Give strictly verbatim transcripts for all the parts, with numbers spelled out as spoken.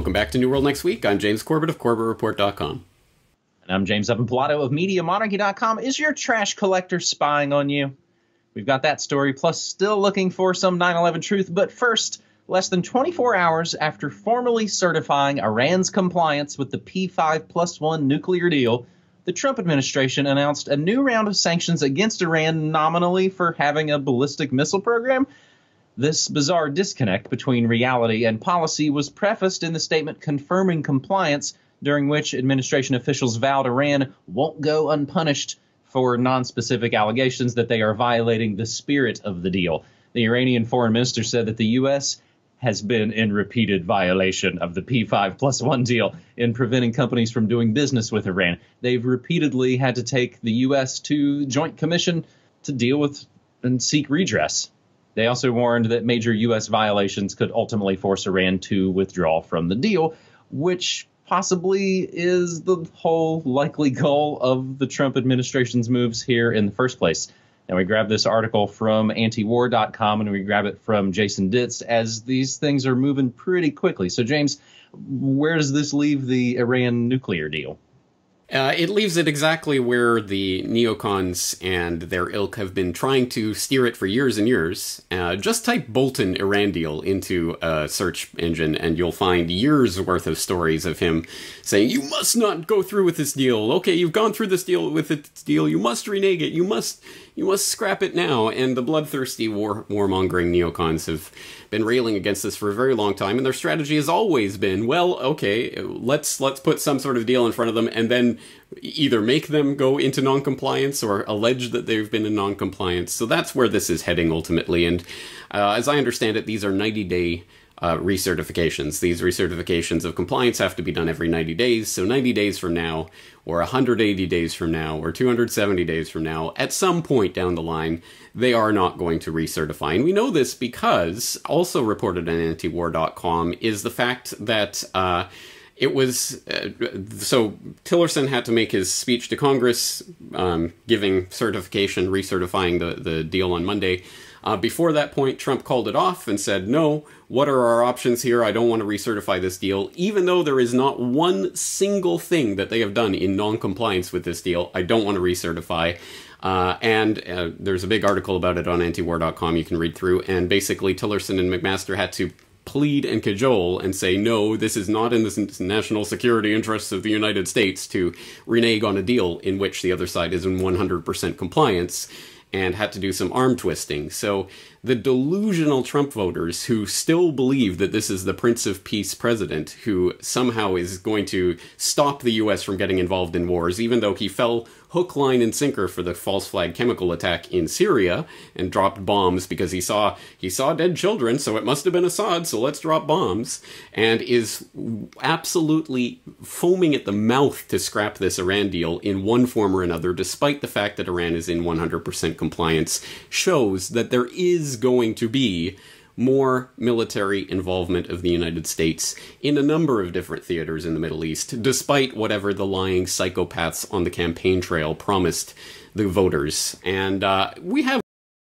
Welcome back to New World Next Week. I'm James Corbett of Corbett Report dot com. And I'm James Pilato of Media Monarchy dot com. Is your trash collector spying on you? We've got that story, plus still looking for some nine eleven truth. But first, less than twenty-four hours after formally certifying Iran's compliance with the P five plus one nuclear deal, the Trump administration announced a new round of sanctions against Iran nominally for having a ballistic missile program. This bizarre disconnect between reality and policy was prefaced in the statement confirming compliance, during which administration officials vowed Iran won't go unpunished for non-specific allegations that they are violating the spirit of the deal. The Iranian foreign minister said that the U S has been in repeated violation of the P five plus one deal in preventing companies from doing business with Iran. They've repeatedly had to take the U S to Joint Commission to deal with and seek redress. They also warned that major U S violations could ultimately force Iran to withdraw from the deal, which possibly is the whole likely goal of the Trump administration's moves here in the first place. And we grab this article from anti war dot com and we grab it from Jason Ditz as these things are moving pretty quickly. So, James, where does this leave the Iran nuclear deal? Uh, it leaves it exactly where the neocons and their ilk have been trying to steer it for years and years. Uh, just type Bolton Iran deal into a search engine and you'll find years worth of stories of him saying, you must not go through with this deal. Okay, you've gone through this deal with this deal. You must renege it. You must you must scrap it now. And the bloodthirsty war warmongering neocons have been railing against this for a very long time. And their strategy has always been, well, okay, let's let's put some sort of deal in front of them and then either make them go into non-compliance or allege that they've been in non-compliance. So that's where this is heading ultimately. And uh, as I understand it, these are ninety-day uh, recertifications. These recertifications of compliance have to be done every ninety days. So ninety days from now, or one hundred eighty days from now, or two hundred seventy days from now, at some point down the line, they are not going to recertify. And we know this because, also reported on anti war dot com, is the fact that uh, it was, uh, so Tillerson had to make his speech to Congress, um, giving certification, recertifying the, the deal on Monday. Uh, before that point, Trump called it off and said, no, what are our options here? I don't want to recertify this deal. Even though there is not one single thing that they have done in non-compliance with this deal, I don't want to recertify. Uh, and uh, there's a big article about it on anti war dot com you can read through. And basically, Tillerson and McMaster had to plead and cajole and say, no, this is not in the national security interests of the United States to renege on a deal in which the other side is in one hundred percent compliance, and had to do some arm twisting. So the delusional Trump voters who still believe that this is the Prince of Peace president who somehow is going to stop the U S from getting involved in wars, even though he fell hook, line, and sinker for the false flag chemical attack in Syria and dropped bombs because he saw he saw dead children, so it must have been Assad, so let's drop bombs, and is absolutely foaming at the mouth to scrap this Iran deal in one form or another, despite the fact that Iran is in one hundred percent compliance, shows that there is going to be more military involvement of the United States in a number of different theaters in the Middle East, despite whatever the lying psychopaths on the campaign trail promised the voters. And uh, we have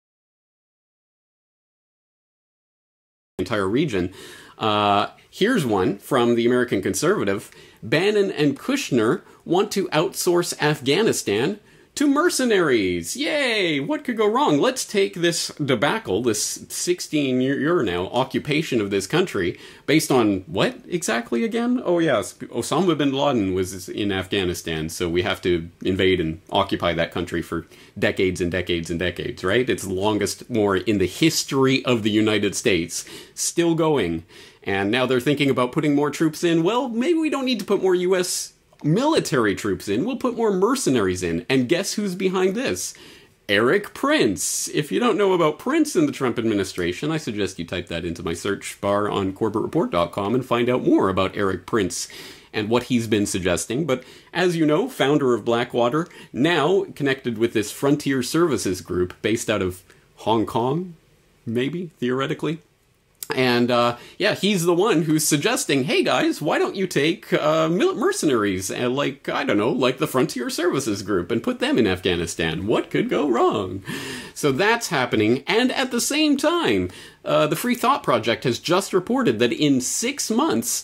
the entire region. Uh, here's one from the American Conservative. Bannon and Kushner want to outsource Afghanistan to mercenaries. Yay! What could go wrong? Let's take this debacle, this sixteen year now occupation of this country, based on what exactly again? Oh yes, Osama bin Laden was in Afghanistan, so we have to invade and occupy that country for decades and decades and decades, right? It's the longest war in the history of the United States, still going. And now they're thinking about putting more troops in. Well, maybe we don't need to put more U S military troops in, we'll put more mercenaries in. And guess who's behind this? Eric Prince. If you don't know about Prince in the Trump administration, I suggest you type that into my search bar on Corbett Report dot com and find out more about Eric Prince and what he's been suggesting. But as you know, founder of Blackwater, now connected with this Frontier Services group based out of Hong Kong, maybe, theoretically. And, uh, yeah, he's the one who's suggesting, hey, guys, why don't you take uh, mercenaries, and like, I don't know, like the Frontier Services Group, and put them in Afghanistan? What could go wrong? So that's happening, and at the same time, uh, the Free Thought Project has just reported that in six months,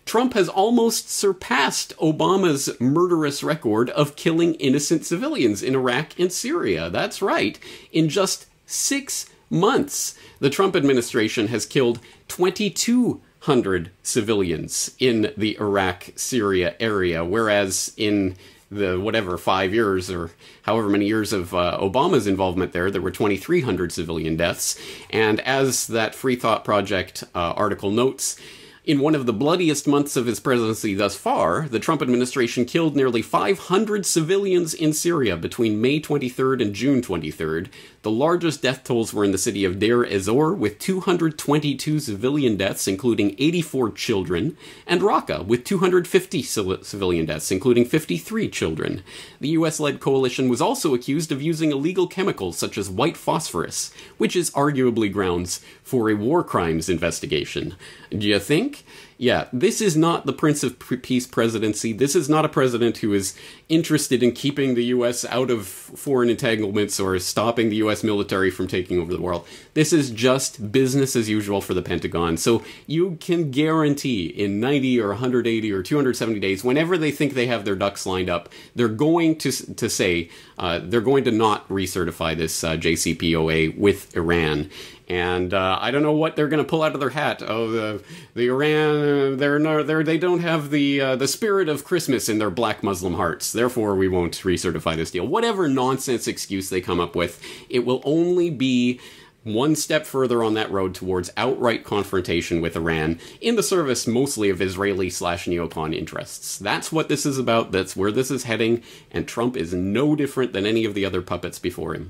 Trump has almost surpassed Obama's murderous record of killing innocent civilians in Iraq and Syria. That's right. In just six months, the Trump administration has killed twenty-two hundred civilians in the Iraq-Syria area, whereas in the whatever five years or however many years of uh, Obama's involvement there, there were twenty-three hundred civilian deaths. And as that Free Thought Project uh, article notes, in one of the bloodiest months of his presidency thus far, the Trump administration killed nearly five hundred civilians in Syria between May twenty-third and June twenty-third. The largest death tolls were in the city of Deir ez-Zor, with two hundred twenty-two civilian deaths, including eighty-four children, and Raqqa, with two hundred fifty civilian deaths, including fifty-three children. The U S-led coalition was also accused of using illegal chemicals such as white phosphorus, which is arguably grounds for a war crimes investigation. Do you think? Yeah, this is not the Prince of Peace presidency. This is not a president who is interested in keeping the U S out of foreign entanglements or stopping the U S military from taking over the world. This is just business as usual for the Pentagon. So you can guarantee in ninety or one hundred eighty or two hundred seventy days, whenever they think they have their ducks lined up, they're going to to say, uh, they're going to not recertify this uh, J C P O A with Iran. And uh, I don't know what they're going to pull out of their hat. Oh, the the Iran, they're no, they're they don't have the uh, the spirit of Christmas in their black Muslim hearts. Therefore, we won't recertify this deal. Whatever nonsense excuse they come up with, it will only be one step further on that road towards outright confrontation with Iran in the service mostly of Israeli slash neocon interests. That's what this is about. That's where this is heading. And Trump is no different than any of the other puppets before him.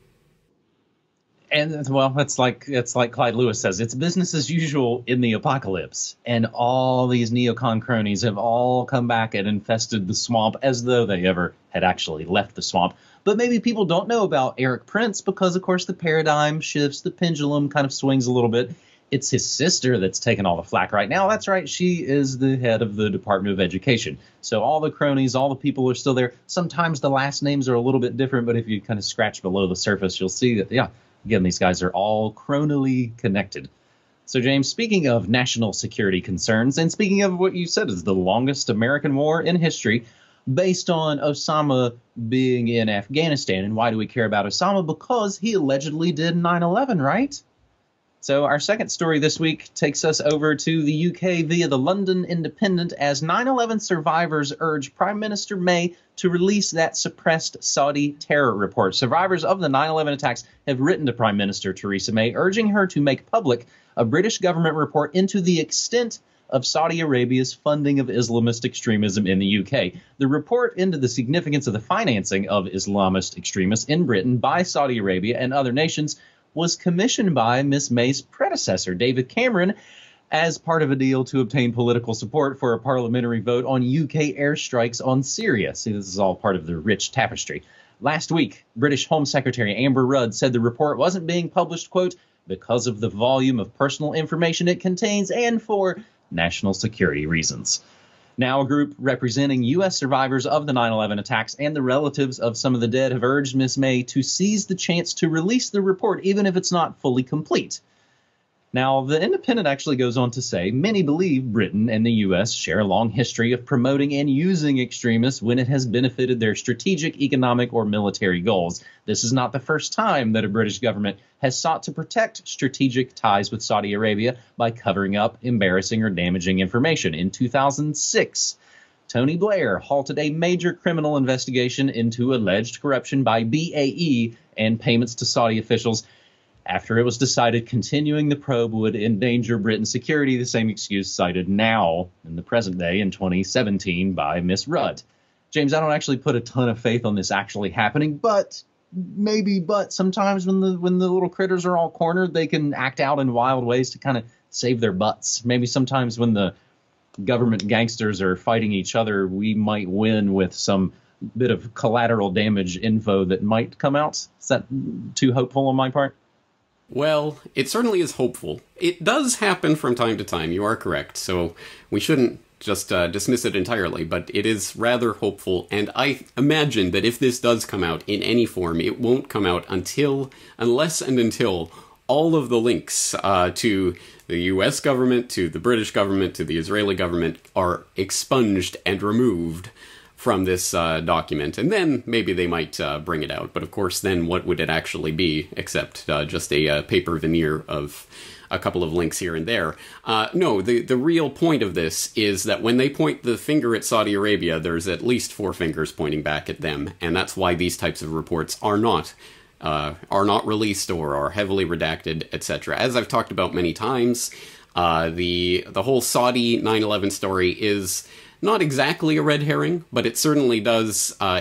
And, well, it's like it's like Clyde Lewis says, it's business as usual in the apocalypse. And all these neocon cronies have all come back and infested the swamp as though they ever had actually left the swamp. But maybe people don't know about Eric Prince because, of course, the paradigm shifts, the pendulum kind of swings a little bit. It's his sister that's taking all the flack right now. That's right. She is the head of the Department of Education. So all the cronies, all the people are still there. Sometimes the last names are a little bit different, but if you kind of scratch below the surface, you'll see that, yeah, again, these guys are all chronally connected. So, James, speaking of national security concerns, and speaking of what you said is the longest American war in history, based on Osama being in Afghanistan. And why do we care about Osama? Because he allegedly did nine eleven, right? So our second story this week takes us over to the U K via the London Independent as nine eleven survivors urge Prime Minister May to release that suppressed Saudi terror report. Survivors of the nine eleven attacks have written to Prime Minister Theresa May, urging her to make public a British government report into the extent of Saudi Arabia's funding of Islamist extremism in the U K. The report into the significance of the financing of Islamist extremists in Britain by Saudi Arabia and other nations was commissioned by Miss May's predecessor, David Cameron, as part of a deal to obtain political support for a parliamentary vote on U K airstrikes on Syria. See, this is all part of the rich tapestry. Last week, British Home Secretary Amber Rudd said the report wasn't being published, quote, because of the volume of personal information it contains and for national security reasons. Now, a group representing U S survivors of the nine eleven attacks and the relatives of some of the dead have urged Miss May to seize the chance to release the report, even if it's not fully complete. Now, the Independent actually goes on to say many believe Britain and the U S share a long history of promoting and using extremists when it has benefited their strategic, economic, or military goals. This is not the first time that a British government has sought to protect strategic ties with Saudi Arabia by covering up embarrassing or damaging information. In two thousand six, Tony Blair halted a major criminal investigation into alleged corruption by B A E and payments to Saudi officials after it was decided continuing the probe would endanger Britain's security, the same excuse cited now in the present day in twenty seventeen by Miss Rudd. James, I don't actually put a ton of faith on this actually happening, but maybe, but sometimes when the when the little critters are all cornered, they can act out in wild ways to kind of save their butts. Maybe sometimes when the government gangsters are fighting each other, we might win with some bit of collateral damage info that might come out. Is that too hopeful on my part? Well, it certainly is hopeful. It does happen from time to time, you are correct, so we shouldn't just uh, dismiss it entirely, but it is rather hopeful, and I imagine that if this does come out in any form, it won't come out until, unless and until, all of the links uh, to the U S government, to the British government, to the Israeli government are expunged and removed from this uh, document. And then maybe they might uh, bring it out. But of course, then what would it actually be except uh, just a uh, paper veneer of a couple of links here and there? Uh, no, the, the real point of this is that when they point the finger at Saudi Arabia, there's at least four fingers pointing back at them. And that's why these types of reports are not uh, are not released or are heavily redacted, et cetera. As I've talked about many times, uh, the the whole Saudi nine eleven story is not exactly a red herring, but it certainly does, uh,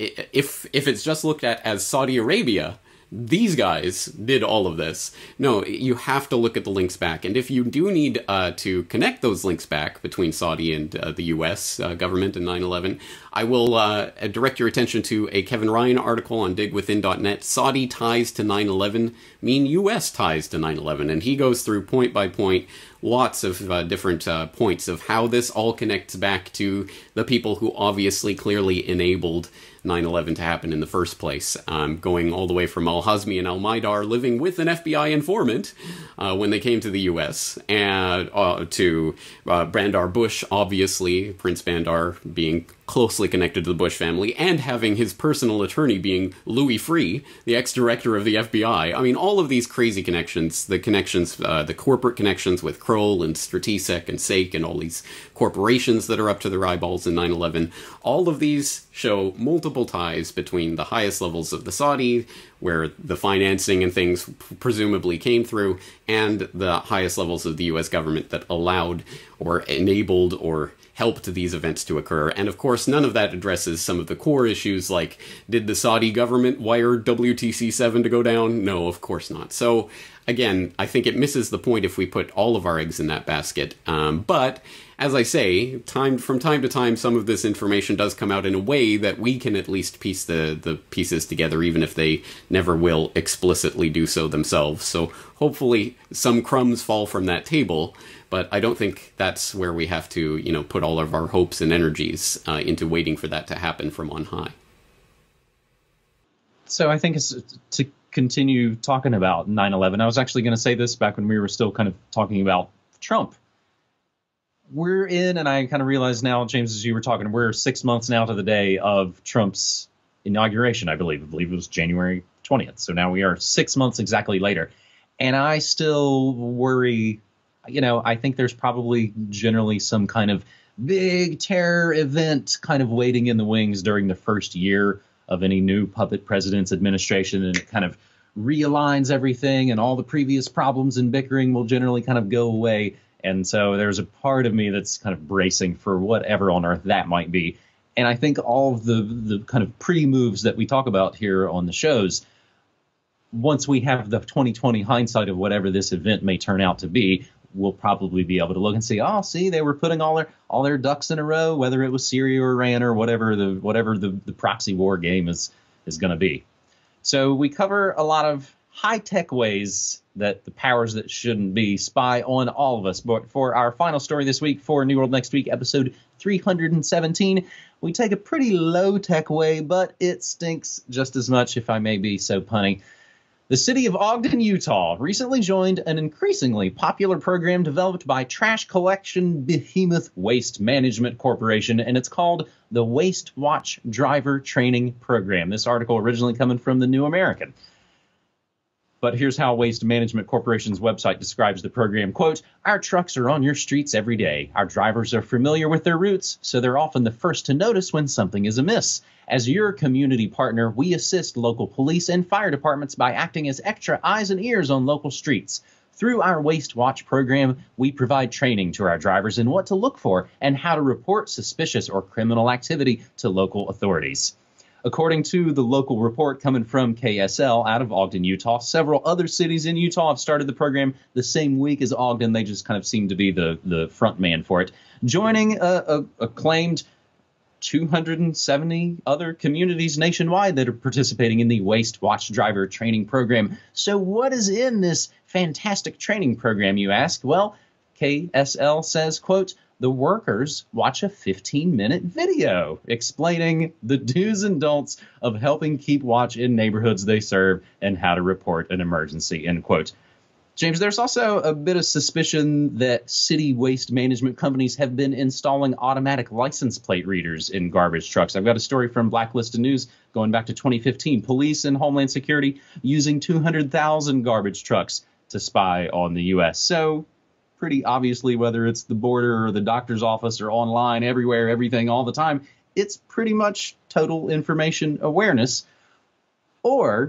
if if it's just looked at as Saudi Arabia, these guys did all of this. No, you have to look at the links back. And if you do need uh, to connect those links back between Saudi and uh, the U S uh, government and nine eleven, I will uh, direct your attention to a Kevin Ryan article on dig within dot net. Saudi ties to nine eleven mean U S ties to nine eleven. And he goes through point by point lots of uh, different uh, points of how this all connects back to the people who obviously clearly enabled nine eleven to happen in the first place, um, going all the way from al-Hazmi and al-Maidar living with an F B I informant uh, when they came to the U S, and uh, to uh, Bandar Bush, obviously, Prince Bandar being closely connected to the Bush family, and having his personal attorney being Louis Freeh, the ex-director of the F B I. I mean, all of these crazy connections, the connections, uh, the corporate connections with Kroll and Stratesec and Sake and all these corporations that are up to their eyeballs in nine eleven, all of these show multiple ties between the highest levels of the Saudi, where the financing and things presumably came through, and the highest levels of the U S government that allowed or enabled or helped these events to occur. And of course, none of that addresses some of the core issues like, did the Saudi government wire W T C seven to go down? No, of course not. So again, I think it misses the point if we put all of our eggs in that basket. Um, but as I say, time from time to time, some of this information does come out in a way that we can at least piece the, the pieces together, even if they never will explicitly do so themselves. So hopefully some crumbs fall from that table, but I don't think that's where we have to, you know, put all of our hopes and energies uh, into waiting for that to happen from on high. So I think it's to continue talking about nine eleven. I was actually going to say this back when we were still kind of talking about Trump. We're in, and I kind of realize now, James, as you were talking, we're six months now to the day of Trump's inauguration, I believe. I believe it was January twentieth. So now we are six months exactly later. And I still worry, you know, I think there's probably generally some kind of big terror event kind of waiting in the wings during the first year of any new puppet president's administration, and it kind of realigns everything, and all the previous problems and bickering will generally kind of go away. And so there's a part of me that's kind of bracing for whatever on earth that might be. And I think all of the, the kind of pre-moves that we talk about here on the shows, once we have the twenty twenty hindsight of whatever this event may turn out to be, we'll probably be able to look and see, oh, see, they were putting all their all their ducks in a row, whether it was Syria or Iran or whatever the whatever the, the proxy war game is is going to be. So we cover a lot of high-tech ways that the powers that shouldn't be spy on all of us. But for our final story this week, for New World Next Week, episode three hundred seventeen, we take a pretty low-tech way, but it stinks just as much, if I may be so punny. The city of Ogden, Utah, recently joined an increasingly popular program developed by trash collection behemoth Waste Management Corporation, and it's called the Waste Watch Driver Training Program. This article originally coming from the New American. But here's how Waste Management Corporation's website describes the program. Quote, "Our trucks are on your streets every day. Our drivers are familiar with their routes, so they're often the first to notice when something is amiss. As your community partner, we assist local police and fire departments by acting as extra eyes and ears on local streets. Through our Waste Watch program, we provide training to our drivers in what to look for and how to report suspicious or criminal activity to local authorities." According to the local report coming from K S L out of Ogden, Utah, several other cities in Utah have started the program the same week as Ogden. They just kind of seem to be the, the front man for it. Joining a, a, a claimed two hundred seventy other communities nationwide that are participating in the Waste Watch Driver Training Program. So what is in this fantastic training program, you ask? Well, K S L says, quote, "The workers watch a fifteen minute video explaining the do's and don'ts of helping keep watch in neighborhoods they serve and how to report an emergency," end quote. James, there's also a bit of suspicion that city waste management companies have been installing automatic license plate readers in garbage trucks. I've got a story from Blacklisted News going back to twenty fifteen. Police and Homeland Security using two hundred thousand garbage trucks to spy on the U S. So pretty obviously, whether it's the border or the doctor's office or online, everywhere, everything, all the time, it's pretty much total information awareness. Or,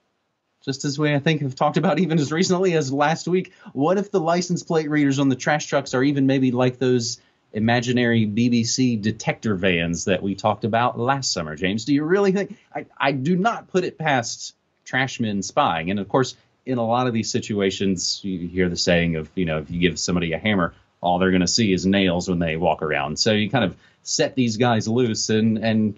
just as we, I think, have talked about even as recently as last week, what if the license plate readers on the trash trucks are even maybe like those imaginary B B C detector vans that we talked about last summer, James? Do you really think? I, I do not put it past trashmen spying. And, of course, in a lot of these situations, you hear the saying of, you know, if you give somebody a hammer, all they're going to see is nails when they walk around. So you kind of set these guys loose, and, and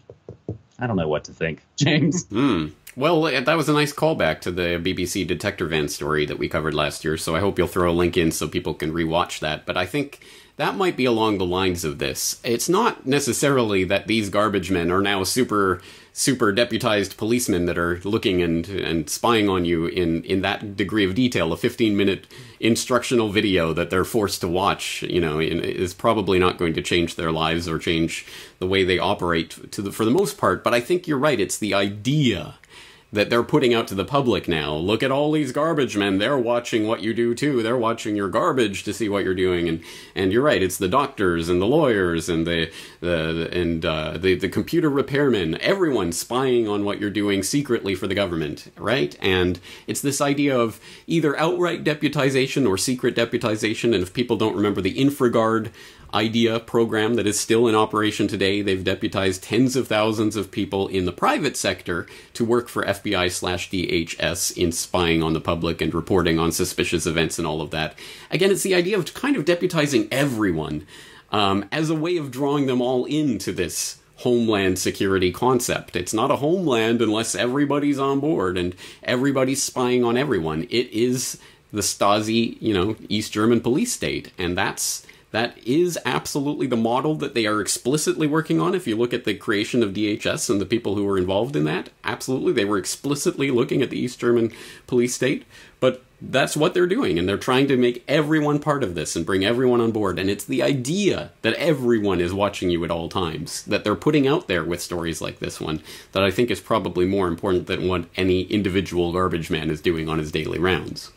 I don't know what to think, James. Mm. Well, that was a nice callback to the B B C detector van story that we covered last year, so I hope you'll throw a link in so people can rewatch that. But I think that might be along the lines of this. It's not necessarily that these garbage men are now super, super deputized policemen that are looking and and spying on you in, in that degree of detail. A fifteen-minute instructional video that they're forced to watch, you know, is probably not going to change their lives or change the way they operate to the, for the most part. But I think you're right. It's the idea that they're putting out to the public now. Look at all these garbage men. They're watching what you do, too. They're watching your garbage to see what you're doing. And and you're right. It's the doctors and the lawyers and the the and uh, the, the computer repairmen. Everyone spying on what you're doing secretly for the government, right? And it's this idea of either outright deputization or secret deputization. And if people don't remember the InfraGard idea program that is still in operation today, they've deputized tens of thousands of people in the private sector to work for F B I slash D H S in spying on the public and reporting on suspicious events and all of that. Again, it's the idea of kind of deputizing everyone um, as a way of drawing them all into this homeland security concept. It's not a homeland unless everybody's on board and everybody's spying on everyone. It is the Stasi, you know, East German police state, and that's That is absolutely the model that they are explicitly working on. If you look at the creation of D H S and the people who were involved in that, absolutely, they were explicitly looking at the East German police state. But that's what they're doing, and they're trying to make everyone part of this and bring everyone on board. And it's the idea that everyone is watching you at all times, that they're putting out there with stories like this one, that I think is probably more important than what any individual garbage man is doing on his daily rounds.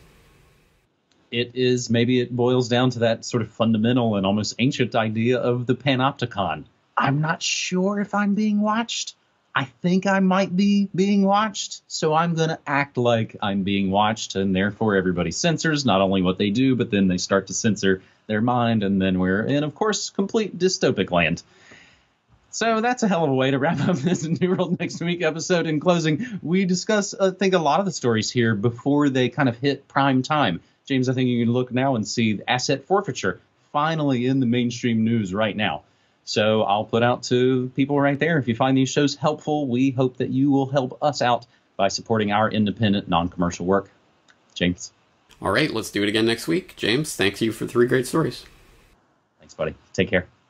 It is, maybe it boils down to that sort of fundamental and almost ancient idea of the panopticon. I'm not sure if I'm being watched. I think I might be being watched, so I'm going to act like I'm being watched, and therefore everybody censors not only what they do, but then they start to censor their mind, and then we're in, of course, complete dystopic land. So that's a hell of a way to wrap up this New World Next Week episode. In closing, we discuss, I think, a lot of the stories here before they kind of hit prime time. James, I think you can look now and see asset forfeiture finally in the mainstream news right now. So I'll put out to people right there, if you find these shows helpful, we hope that you will help us out by supporting our independent, non-commercial work. James. All right, let's do it again next week. James, thanks you for three great stories. Thanks, buddy. Take care.